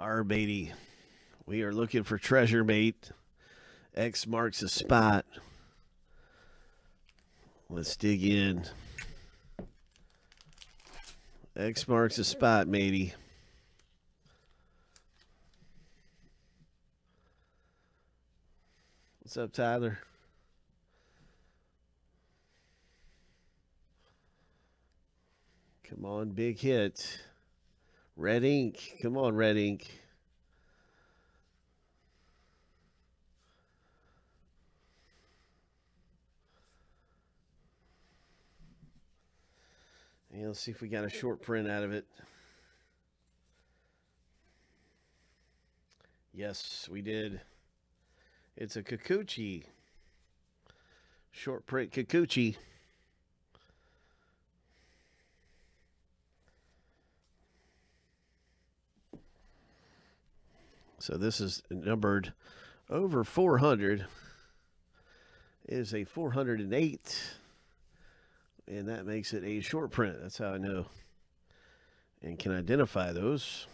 Our baity. We are looking for treasure bait. X marks the spot. Let's dig in. X marks the spot, matey. What's up, Tyler? Come on, big hit. Red ink. Come on, red ink. And let's see if we got a short print out of it. Yes, we did. It's a Kikuchi. Short print Kikuchi. So this is numbered over 400. It is a 408. And that makes it a short print. That's how I know and can identify those.